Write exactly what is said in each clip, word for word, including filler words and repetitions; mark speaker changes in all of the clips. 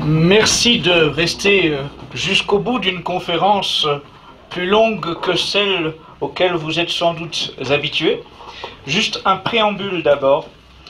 Speaker 1: Merci de rester jusqu'au bout d'une conférence plus longue que celle auxquelles vous êtes sans doute habitués. Juste un préambule d'abord.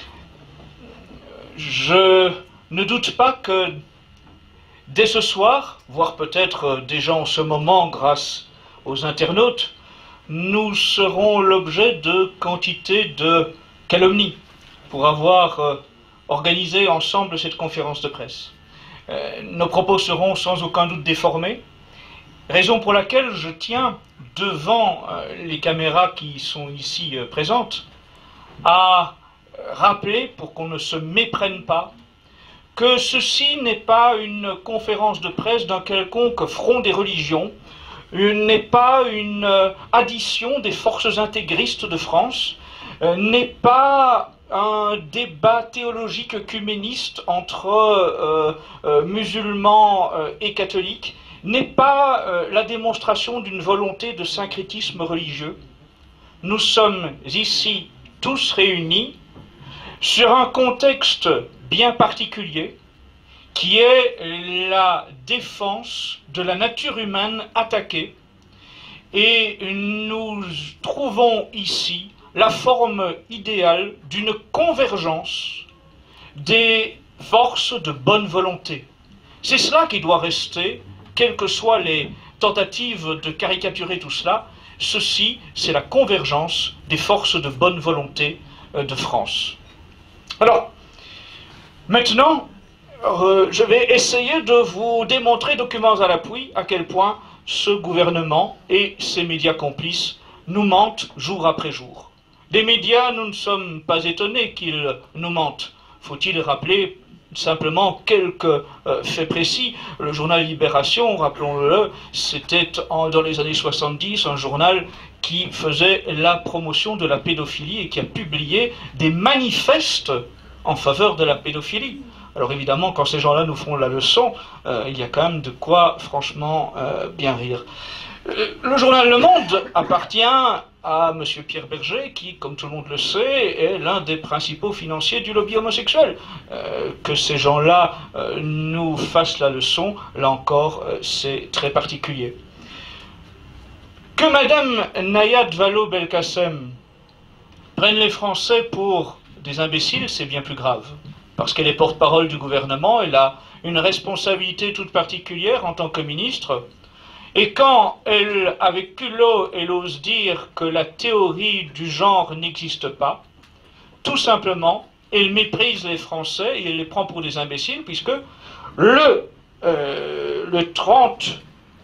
Speaker 1: Je ne doute pas que dès ce soir, voire peut-être déjà en ce moment grâce aux internautes, nous serons l'objet de quantité de calomnies pour avoir euh, organisé ensemble cette conférence de presse. Euh, nos propos seront sans aucun doute déformés, raison pour laquelle je tiens devant euh, les caméras qui sont ici euh, présentes à rappeler, pour qu'on ne se méprenne pas, que ceci n'est pas une conférence de presse d'un quelconque front des religions, n'est pas une addition des forces intégristes de France, n'est pas un débat théologique œcuméniste entre euh, euh, musulmans euh, et catholiques, n'est pas euh, la démonstration d'une volonté de syncrétisme religieux. Nous sommes ici tous réunis sur un contexte bien particulier qui est la défense de la nature humaine attaquée, et nous trouvons ici la forme idéale d'une convergence des forces de bonne volonté. C'est cela qui doit rester, quelles que soient les tentatives de caricaturer tout cela. Ceci, c'est la convergence des forces de bonne volonté de France. Alors, maintenant, euh, je vais essayer de vous démontrer, documents à l'appui, à quel point ce gouvernement et ses médias complices nous mentent jour après jour. Les médias, nous ne sommes pas étonnés qu'ils nous mentent. Faut-il rappeler simplement quelques euh, faits précis? Le journal Libération, rappelons-le, c'était dans les années soixante-dix un journal qui faisait la promotion de la pédophilie et qui a publié des manifestes en faveur de la pédophilie. Alors évidemment, quand ces gens-là nous font la leçon, euh, il y a quand même de quoi, franchement, euh, bien rire. Euh, le journal Le Monde appartient à M. Pierre Berger, qui, comme tout le monde le sait, est l'un des principaux financiers du lobby homosexuel. Euh, que ces gens-là euh, nous fassent la leçon, là encore, euh, c'est très particulier. Que Mme Nayat Vallaud-Belkacem prenne les Français pour des imbéciles, c'est bien plus grave. Parce qu'elle est porte-parole du gouvernement, elle a une responsabilité toute particulière en tant que ministre. Et quand elle, avec culot, elle ose dire que la théorie du genre n'existe pas, tout simplement, elle méprise les Français et elle les prend pour des imbéciles, puisque le, euh, le, trente,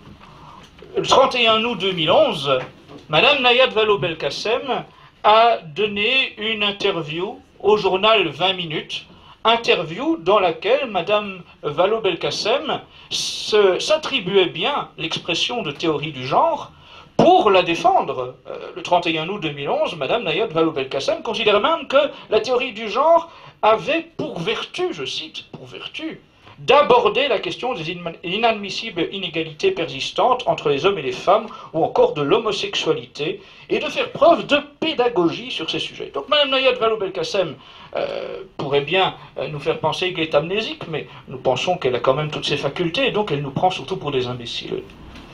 Speaker 1: le trente et un août deux mille onze, Mme Nayat Vallaud-Belkacem a donné une interview au journal vingt minutes, interview dans laquelle Mme Vallaud-Belkacem s'attribuait bien l'expression de théorie du genre pour la défendre. Euh, le trente et un août deux mille onze, Mme Nayat Vallaud-Belkacem considère même que la théorie du genre avait pour vertu, je cite, pour vertu, d'aborder la question des inadmissibles inégalités persistantes entre les hommes et les femmes, ou encore de l'homosexualité, et de faire preuve de pédagogie sur ces sujets. Donc Mme Nayat Vallaud-Belkacem euh, pourrait bien euh, nous faire penser qu'elle est amnésique, mais nous pensons qu'elle a quand même toutes ses facultés, et donc elle nous prend surtout pour des imbéciles.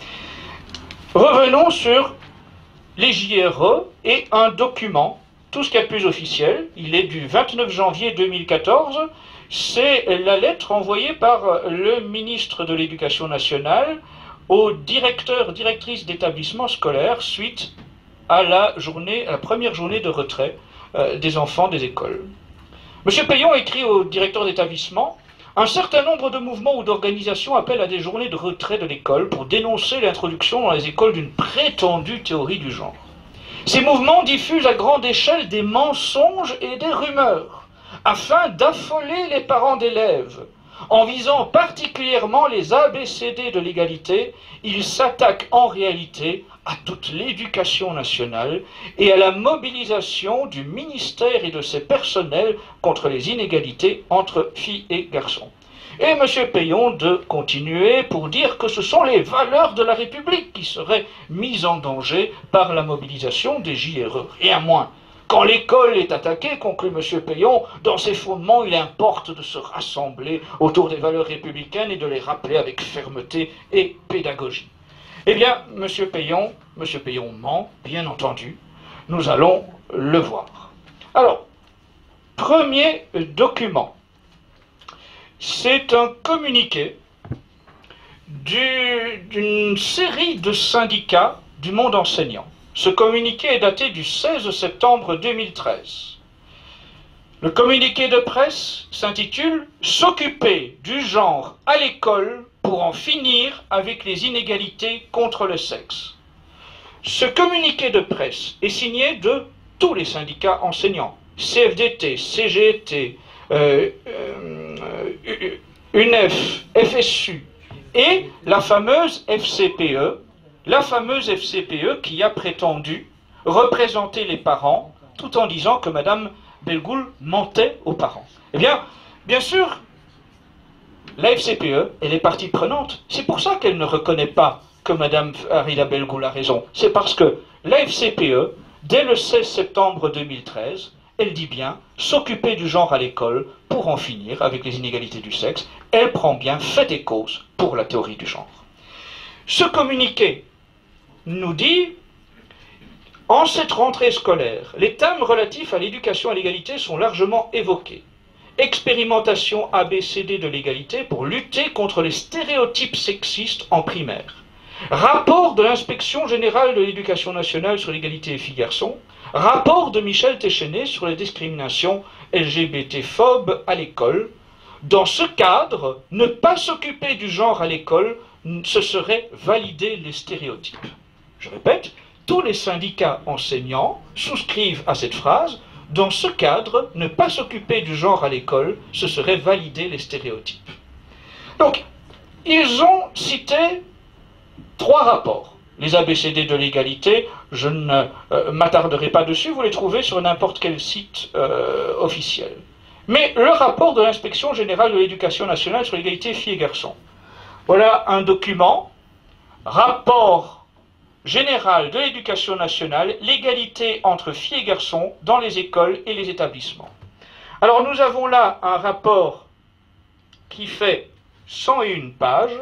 Speaker 1: Revenons sur les J R E et un document, tout ce qu'il y a de plus officiel. Il est du vingt-neuf janvier deux mille quatorze, c'est la lettre envoyée par le ministre de l'Éducation nationale aux directeurs, directrices d'établissements scolaires suite à la, journée, à la première journée de retrait euh, des enfants des écoles. M. Payon écrit aux directeurs d'établissement: un certain nombre de mouvements ou d'organisations appellent à des journées de retrait de l'école pour dénoncer l'introduction dans les écoles d'une prétendue théorie du genre. Ces mouvements diffusent à grande échelle des mensonges et des rumeurs afin d'affoler les parents d'élèves. En visant particulièrement les A B C D de l'égalité, ils s'attaquent en réalité à toute l'éducation nationale et à la mobilisation du ministère et de ses personnels contre les inégalités entre filles et garçons. Et M. Payon de continuer pour dire que ce sont les valeurs de la République qui seraient mises en danger par la mobilisation des J R E. Rien moins. Quand l'école est attaquée, conclut M. Payon, dans ses fondements, il importe de se rassembler autour des valeurs républicaines et de les rappeler avec fermeté et pédagogie. Eh bien, M. Payon, M. Payon ment, bien entendu. Nous allons le voir. Alors, premier document. C'est un communiqué d'une série de syndicats du monde enseignant. Ce communiqué est daté du seize septembre deux mille treize. Le communiqué de presse s'intitule « S'occuper du genre à l'école pour en finir avec les inégalités contre le sexe ». Ce communiqué de presse est signé de tous les syndicats enseignants, C F D T, C G T, euh, euh, U N E F, F S U et la fameuse F C P E, la fameuse F C P E qui a prétendu représenter les parents tout en disant que Mme Bellegoul mentait aux parents. Eh bien, bien sûr, la F C P E, elle est partie prenante. C'est pour ça qu'elle ne reconnaît pas que Mme Farida Bellegoul a raison. C'est parce que la F C P E, dès le seize septembre deux mille treize, elle dit bien s'occuper du genre à l'école pour en finir avec les inégalités du sexe. Elle prend bien fait et cause pour la théorie du genre. Ce communiqué nous dit, en cette rentrée scolaire, les thèmes relatifs à l'éducation à l'égalité sont largement évoqués. Expérimentation A B C D de l'égalité pour lutter contre les stéréotypes sexistes en primaire. Rapport de l'inspection générale de l'éducation nationale sur l'égalité filles-garçons. Rapport de Michel Téchenet sur les discriminations L G B T-phobes à l'école. Dans ce cadre, ne pas s'occuper du genre à l'école, ce serait valider les stéréotypes. Je répète, tous les syndicats enseignants souscrivent à cette phrase. Dans ce cadre, ne pas s'occuper du genre à l'école, ce serait valider les stéréotypes. Donc, ils ont cité trois rapports. Les A B C D de l'égalité, je ne euh, m'attarderai pas dessus, vous les trouvez sur n'importe quel site euh, officiel. Mais le rapport de l'Inspection générale de l'éducation nationale sur l'égalité filles et garçons. Voilà un document, rapport général de l'éducation nationale, l'égalité entre filles et garçons dans les écoles et les établissements. Alors nous avons là un rapport qui fait cent et une pages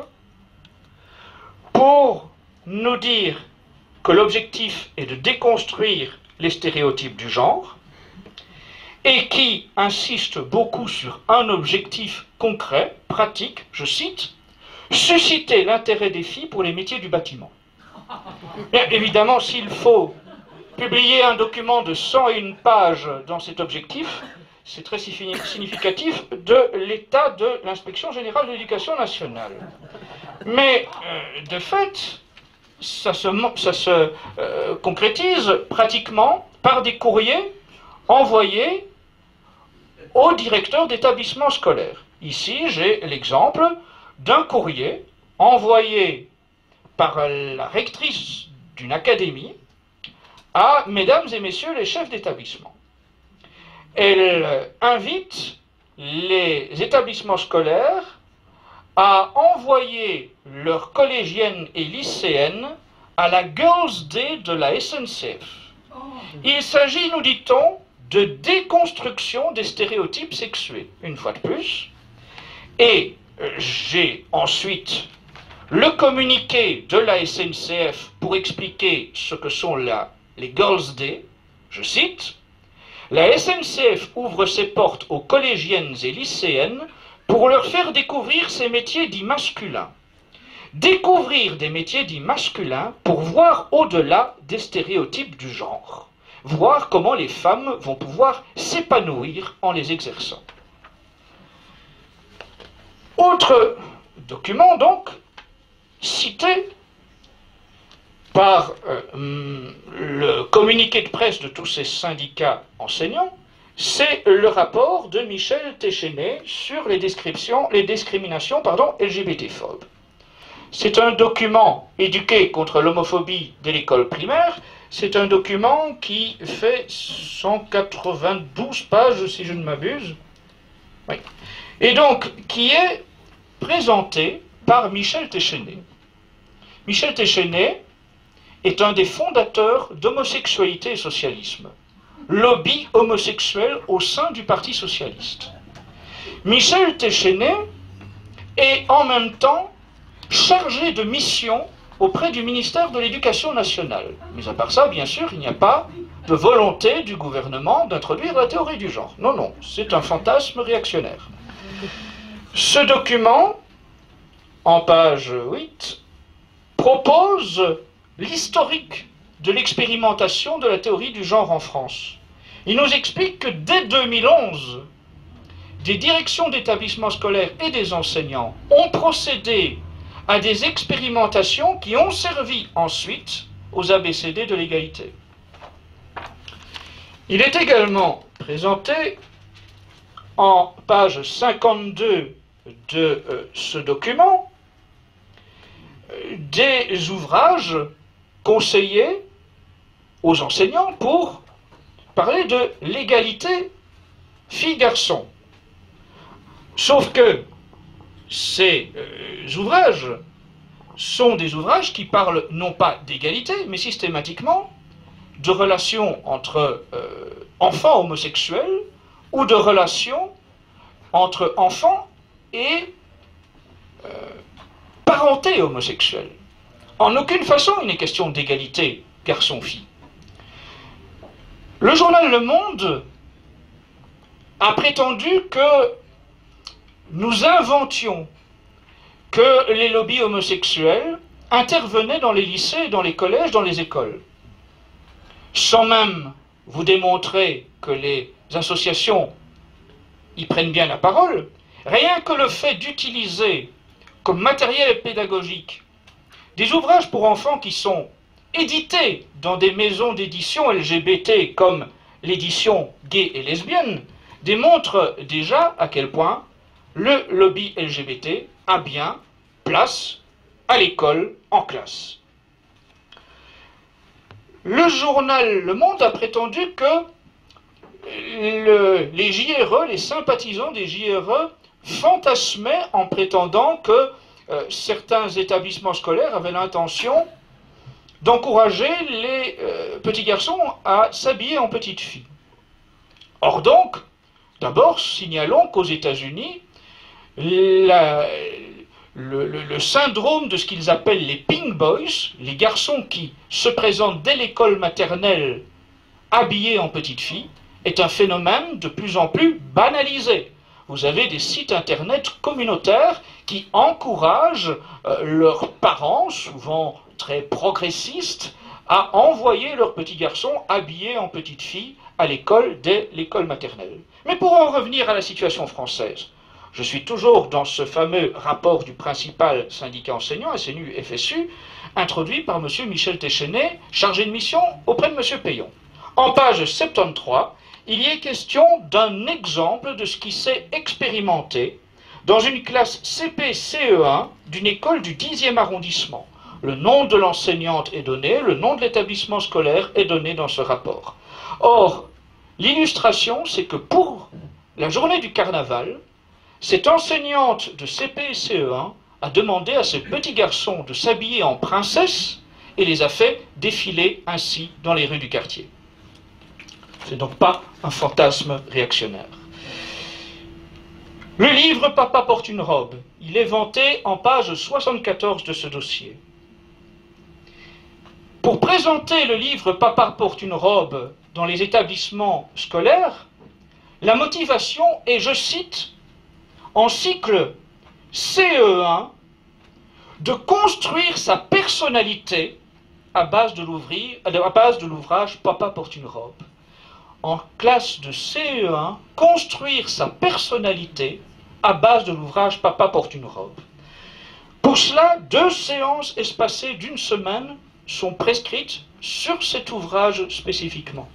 Speaker 1: pour nous dire que l'objectif est de déconstruire les stéréotypes du genre et qui insiste beaucoup sur un objectif concret, pratique, je cite, « susciter l'intérêt des filles pour les métiers du bâtiment ». Bien évidemment, s'il faut publier un document de cent et une pages dans cet objectif, c'est très significatif de l'état de l'Inspection générale de l'éducation nationale. Mais, euh, de fait, ça se, ça se euh, concrétise pratiquement par des courriers envoyés aux directeurs d'établissements scolaires. Ici, j'ai l'exemple d'un courrier envoyé par la rectrice d'une académie à mesdames et messieurs les chefs d'établissement. Elle invite les établissements scolaires à envoyer leurs collégiennes et lycéennes à la Girls' Day de la S N C F. Il s'agit, nous dit-on, de déconstruction des stéréotypes sexués, une fois de plus. Et euh, j'ai ensuite le communiqué de la S N C F pour expliquer ce que sont la, les Girls' Day. Je cite, « La S N C F ouvre ses portes aux collégiennes et lycéennes pour leur faire découvrir ces métiers dits masculins. Découvrir des métiers dits masculins pour voir au-delà des stéréotypes du genre. Voir comment les femmes vont pouvoir s'épanouir en les exerçant. » Autre document, donc, cité par euh, le communiqué de presse de tous ces syndicats enseignants, c'est le rapport de Michel Téchenet sur les, descriptions, les discriminations pardon, L G B T-phobes. C'est un document éduqué contre l'homophobie dès l'école primaire. C'est un document qui fait cent quatre-vingt-douze pages, si je ne m'abuse. Oui. Et donc, qui est présenté par Michel Téchenet. Michel Téchenet est un des fondateurs d'Homosexualité et Socialisme. lobby homosexuel au sein du Parti socialiste. Michel Téchenet est en même temps chargé de mission auprès du ministère de l'Éducation nationale. Mais à part ça, bien sûr, il n'y a pas de volonté du gouvernement d'introduire la théorie du genre. Non, non, c'est un fantasme réactionnaire. Ce document, en page huit, propose l'historique de l'expérimentation de la théorie du genre en France. Il nous explique que dès deux mille onze, des directions d'établissements scolaires et des enseignants ont procédé à des expérimentations qui ont servi ensuite aux A B C D de l'égalité. Il est également présenté en page cinquante-deux de euh, ce document euh, des ouvrages conseillés aux enseignants pour parler de l'égalité filles-garçons. Sauf que ces euh, ouvrages sont des ouvrages qui parlent non pas d'égalité, mais systématiquement de relations entre euh, enfants homosexuels ou de relations entre enfants et euh, parenté homosexuelle. En aucune façon il n'est question d'égalité garçon-fille. Le journal Le Monde a prétendu que nous inventions que les lobbies homosexuels intervenaient dans les lycées, dans les collèges, dans les écoles. Sans même vous démontrer que les associations y prennent bien la parole, rien que le fait d'utiliser comme matériel pédagogique des ouvrages pour enfants qui sont édités dans des maisons d'édition L G B T comme l'édition gay et lesbienne démontre déjà à quel point le lobby L G B T a bien place à l'école, en classe. Le journal Le Monde a prétendu que le, les J R E, les sympathisants des J R E, fantasmaient en prétendant que euh, certains établissements scolaires avaient l'intention d'encourager les euh, petits garçons à s'habiller en petites filles. Or donc, d'abord, signalons qu'aux États-Unis, la, le, le, le syndrome de ce qu'ils appellent les pink boys, les garçons qui se présentent dès l'école maternelle habillés en petites filles, est un phénomène de plus en plus banalisé. Vous avez des sites internet communautaires qui encouragent euh, leurs parents, souvent très progressistes, à envoyer leurs petits garçons habillés en petites filles à l'école dès l'école maternelle. Mais pour en revenir à la situation française, je suis toujours dans ce fameux rapport du principal syndicat enseignant, S N U F S U, introduit par M. Michel Téchenet, chargé de mission auprès de M. Payon. En page soixante-treize, il y est question d'un exemple de ce qui s'est expérimenté dans une classe C P C E un d'une école du dixième arrondissement. Le nom de l'enseignante est donné, le nom de l'établissement scolaire est donné dans ce rapport. Or, l'illustration, c'est que pour la journée du carnaval, cette enseignante de C P C E un a demandé à ses petits garçons de s'habiller en princesse et les a fait défiler ainsi dans les rues du quartier. C'est donc pas un fantasme réactionnaire. Le livre « Papa porte une robe », il est vanté en page soixante-quatorze de ce dossier. Pour présenter le livre « Papa porte une robe » dans les établissements scolaires, la motivation est, je cite, en cycle C E un, de construire sa personnalité à base de l'ouvrage « Papa porte une robe ». En classe de C E un, construire sa personnalité à base de l'ouvrage « Papa porte une robe ». Pour cela, deux séances espacées d'une semaine sont prescrites sur cet ouvrage spécifiquement.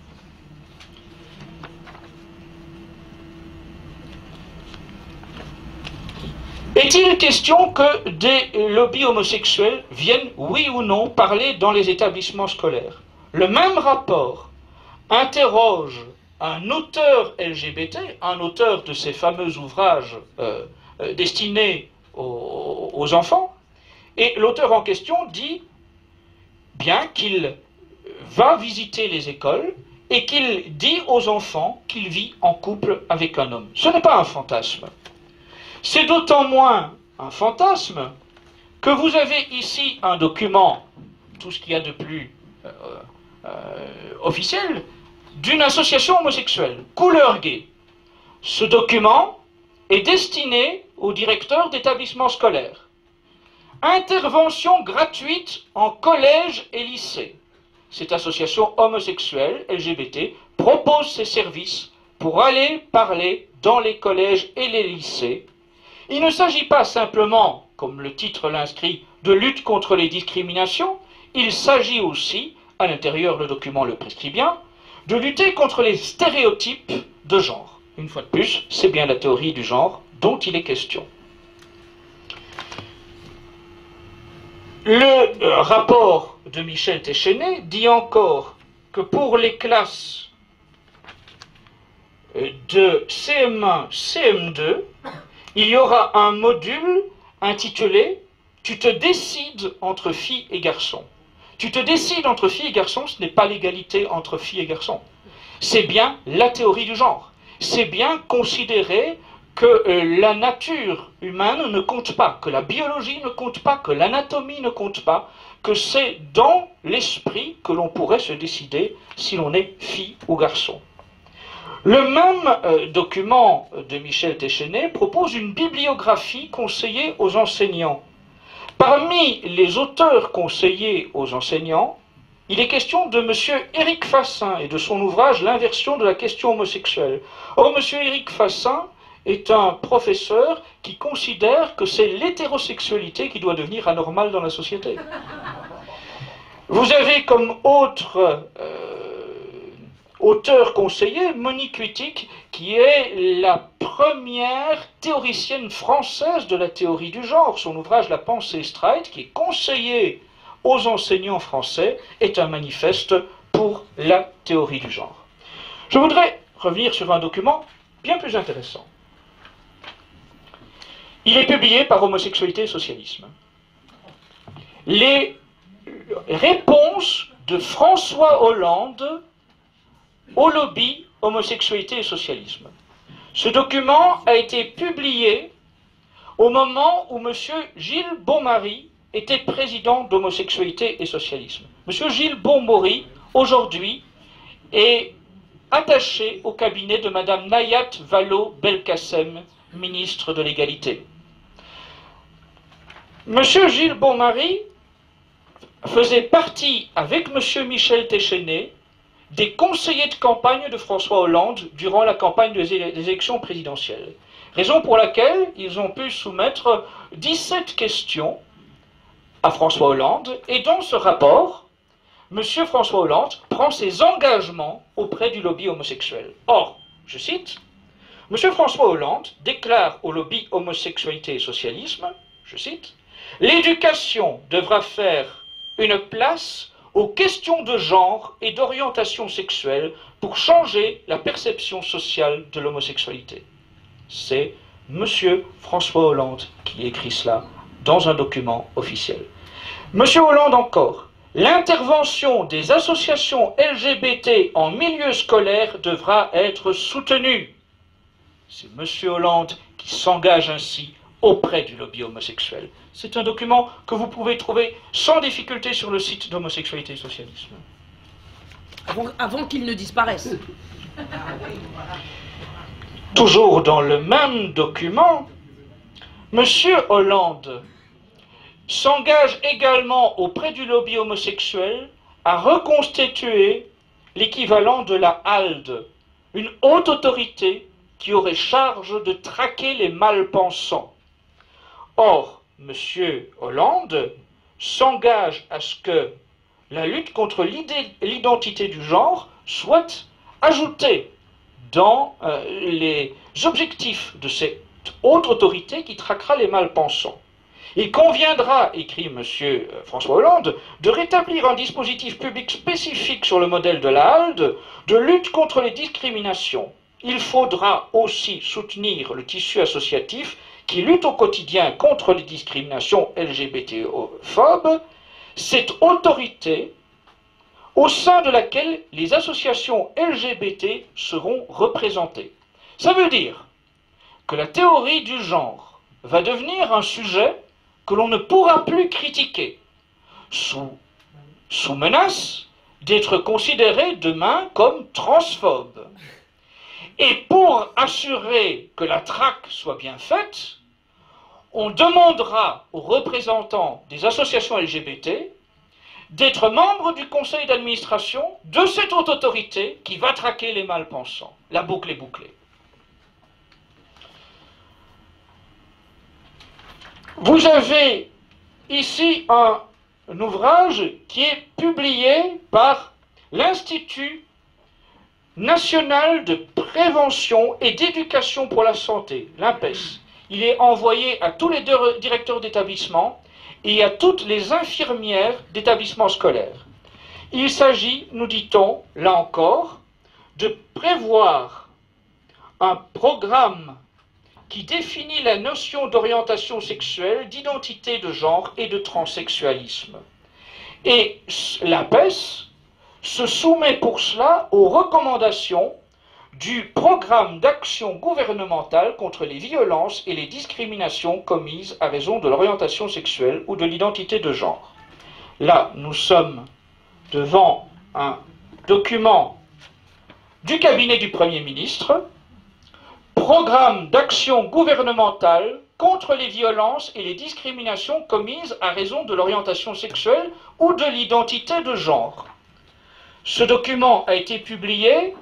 Speaker 1: Est-il question que des lobbies homosexuels viennent, oui ou non, parler dans les établissements scolaires? Le même rapport interroge un auteur L G B T, un auteur de ces fameux ouvrages euh, euh, destinés aux, aux enfants, et l'auteur en question dit bien qu'il va visiter les écoles et qu'il dit aux enfants qu'il vit en couple avec un homme. Ce n'est pas un fantasme. C'est d'autant moins un fantasme que vous avez ici un document, tout ce qu'il y a de plus euh, euh, officiel, d'une association homosexuelle, Couleur Gay. Ce document est destiné aux directeurs d'établissements scolaires. Intervention gratuite en collège et lycée. Cette association homosexuelle, L G B T, propose ses services pour aller parler dans les collèges et les lycées. Il ne s'agit pas simplement, comme le titre l'inscrit, de lutte contre les discriminations, il s'agit aussi, à l'intérieur le document le prescrit bien, de lutter contre les stéréotypes de genre. Une fois de plus, c'est bien la théorie du genre dont il est question. Le euh, rapport de Michel Téchenet dit encore que pour les classes de C M un, C M deux, il y aura un module intitulé « Tu te décides entre filles et garçons ». Tu te décides entre filles et garçons, ce n'est pas l'égalité entre filles et garçons. C'est bien la théorie du genre. C'est bien considérer que euh, la nature humaine ne compte pas, que la biologie ne compte pas, que l'anatomie ne compte pas, que c'est dans l'esprit que l'on pourrait se décider si l'on est fille ou garçon. Le même euh, document de Michel Téchenet propose une bibliographie conseillée aux enseignants. Parmi les auteurs conseillés aux enseignants, il est question de M. Éric Fassin et de son ouvrage « L'inversion de la question homosexuelle ». Or, M. Éric Fassin est un professeur qui considère que c'est l'hétérosexualité qui doit devenir anormale dans la société. Vous avez comme autre euh, auteur conseiller Monique Wittig, qui est la première théoricienne française de la théorie du genre. Son ouvrage « La pensée straight », qui est conseillé aux enseignants français, est un manifeste pour la théorie du genre. Je voudrais revenir sur un document bien plus intéressant. Il est publié par Homosexualité et Socialisme. Les réponses de François Hollande au lobby Homosexualité et Socialisme. Ce document a été publié au moment où M. Gilles Beaumaris était président d'Homosexualité et Socialisme. M. Gilles Beaumaris, aujourd'hui, est attaché au cabinet de Mme Nayat Vallaud-Belkacem, ministre de l'Égalité. M. Gilles Beaumaris faisait partie, avec M. Michel Téchenet, des conseillers de campagne de François Hollande durant la campagne des élections présidentielles. Raison pour laquelle ils ont pu soumettre dix-sept questions à François Hollande, et dans ce rapport, M. François Hollande prend ses engagements auprès du lobby homosexuel. Or, je cite, M. François Hollande déclare au lobby Homosexualité et Socialisme, je cite, « L'éducation devra faire une place aux questions de genre et d'orientation sexuelle pour changer la perception sociale de l'homosexualité. » C'est M. François Hollande qui écrit cela dans un document officiel. M. Hollande encore. L'intervention des associations L G B T en milieu scolaire devra être soutenue. C'est M. Hollande qui s'engage ainsi auprès du lobby homosexuel. C'est un document que vous pouvez trouver sans difficulté sur le site d'Homosexualité et Socialisme.
Speaker 2: Avant, avant qu'il ne disparaisse.
Speaker 1: Toujours dans le même document, M. Hollande s'engage également auprès du lobby homosexuel à reconstituer l'équivalent de la HALDE, une haute autorité qui aurait charge de traquer les malpensants. Or, M. Hollande s'engage à ce que la lutte contre l'identité du genre soit ajoutée dans euh, les objectifs de cette haute autorité qui traquera les malpensants. Il conviendra, écrit M. François Hollande, de rétablir un dispositif public spécifique sur le modèle de la HALDE de lutte contre les discriminations. Il faudra aussi soutenir le tissu associatif qui lutte au quotidien contre les discriminations L G B T-phobes. Cette autorité au sein de laquelle les associations L G B T seront représentées. Ça veut dire que la théorie du genre va devenir un sujet que l'on ne pourra plus critiquer, sous, sous menace d'être considéré demain comme transphobe. Et pour assurer que la traque soit bien faite, on demandera aux représentants des associations L G B T d'être membres du conseil d'administration de cette haute autorité qui va traquer les malpensants. La boucle est bouclée. Vous avez ici un, un ouvrage qui est publié par l'Institut national de prévention et d'éducation pour la santé, l'INPES. Il est envoyé à tous les directeurs d'établissement et à toutes les infirmières d'établissements scolaires. Il s'agit, nous dit-on, là encore, de prévoir un programme qui définit la notion d'orientation sexuelle, d'identité de genre et de transsexualisme. Et l'INPES se soumet pour cela aux recommandations du programme d'action gouvernementale contre les violences et les discriminations commises à raison de l'orientation sexuelle ou de l'identité de genre. Là, nous sommes devant un document du cabinet du Premier ministre, programme d'action gouvernementale contre les violences et les discriminations commises à raison de l'orientation sexuelle ou de l'identité de genre. Ce document a été publié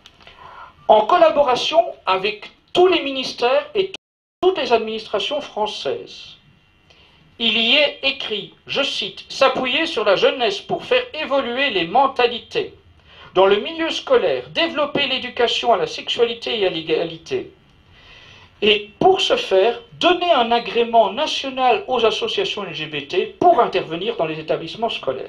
Speaker 1: en collaboration avec tous les ministères et toutes les administrations françaises. Il y est écrit, je cite, « S'appuyer sur la jeunesse pour faire évoluer les mentalités. Dans le milieu scolaire, développer l'éducation à la sexualité et à l'égalité. Et pour ce faire, donner un agrément national aux associations L G B T pour intervenir dans les établissements scolaires. »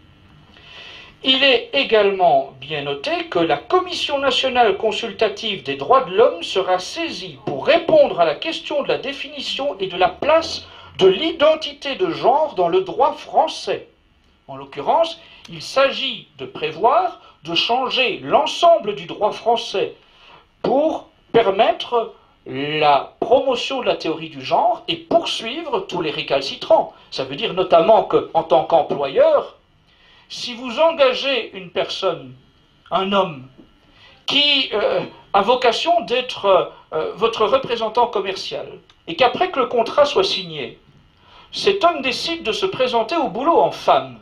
Speaker 1: Il est également bien noté que la Commission nationale consultative des droits de l'homme sera saisie pour répondre à la question de la définition et de la place de l'identité de genre dans le droit français. En l'occurrence, il s'agit de prévoir de changer l'ensemble du droit français pour permettre la promotion de la théorie du genre et poursuivre tous les récalcitrants. Ça veut dire notamment qu'en tant qu'employeur, si vous engagez une personne, un homme, qui euh, a vocation d'être euh, votre représentant commercial, et qu'après que le contrat soit signé, cet homme décide de se présenter au boulot en femme,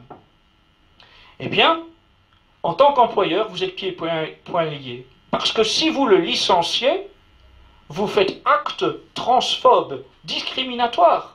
Speaker 1: eh bien, en tant qu'employeur, vous êtes pieds et poings, poings liés. Parce que si vous le licenciez, vous faites acte transphobe, discriminatoire.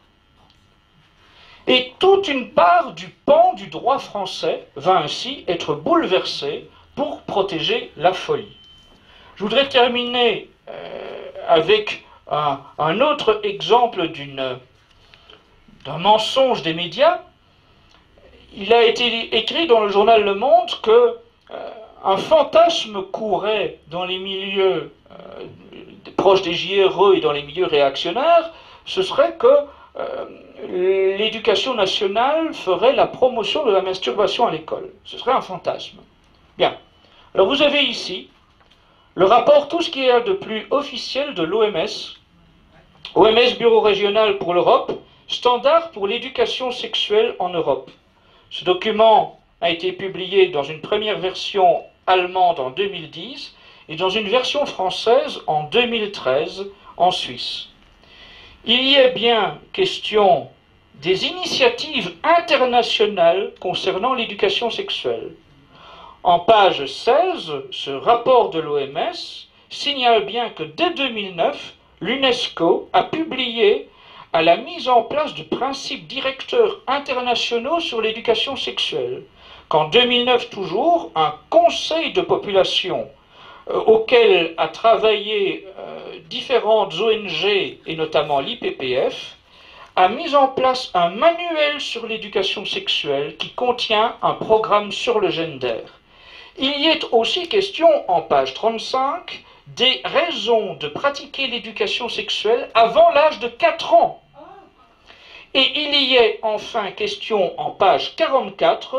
Speaker 1: Et toute une part du pan du droit français va ainsi être bouleversée pour protéger la folie. Je voudrais terminer euh, avec un, un autre exemple d'une, d'un mensonge des médias. Il a été écrit dans le journal Le Monde que euh, un fantasme courait dans les milieux euh, proches des J R E et dans les milieux réactionnaires, ce serait que euh, l'éducation nationale ferait la promotion de la masturbation à l'école. Ce serait un fantasme. Bien. Alors vous avez ici le rapport, tout ce qui est de plus officiel de l'O M S, O M S Bureau régional pour l'Europe, standard pour l'éducation sexuelle en Europe. Ce document a été publié dans une première version allemande en deux mille dix et dans une version française en deux mille treize en Suisse. Il y est bien question des initiatives internationales concernant l'éducation sexuelle. En page seize, ce rapport de l'O M S signale bien que dès deux mille neuf, l'UNESCO a publié à la mise en place de principes directeurs internationaux sur l'éducation sexuelle, qu'en deux mille neuf toujours, un conseil de population euh, auquel a travaillé euh, différentes O N G et notamment l'I P P F, a mis en place un manuel sur l'éducation sexuelle qui contient un programme sur le gender. Il y est aussi question, en page trente-cinq, des raisons de pratiquer l'éducation sexuelle avant l'âge de quatre ans. Et il y est enfin question, en page quarante-quatre,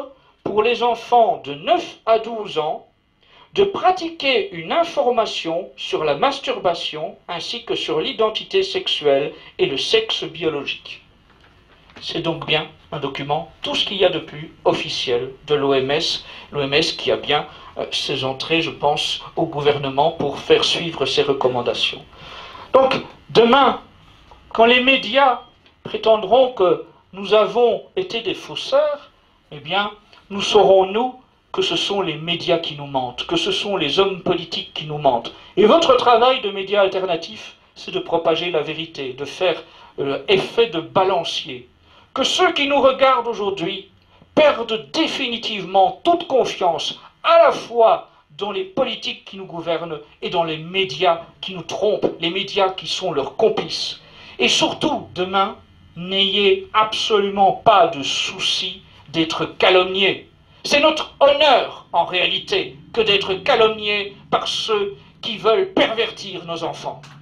Speaker 1: pour les enfants de neuf à douze ans de pratiquer une information sur la masturbation ainsi que sur l'identité sexuelle et le sexe biologique. C'est donc bien un document, tout ce qu'il y a de plus officiel de l'O M S, l'O M S qui a bien euh, ses entrées, je pense, au gouvernement pour faire suivre ses recommandations. Donc, demain, quand les médias prétendront que nous avons été des faussaires, eh bien, nous saurons, nous, que ce sont les médias qui nous mentent, que ce sont les hommes politiques qui nous mentent. Et votre travail de médias alternatifs, c'est de propager la vérité, de faire euh, effet de balancier. Que ceux qui nous regardent aujourd'hui perdent définitivement toute confiance, à la fois dans les politiques qui nous gouvernent et dans les médias qui nous trompent, les médias qui sont leurs complices. Et surtout, demain, n'ayez absolument pas de souci d'être calomniés. C'est notre honneur, en réalité, que d'être calomniés par ceux qui veulent pervertir nos enfants.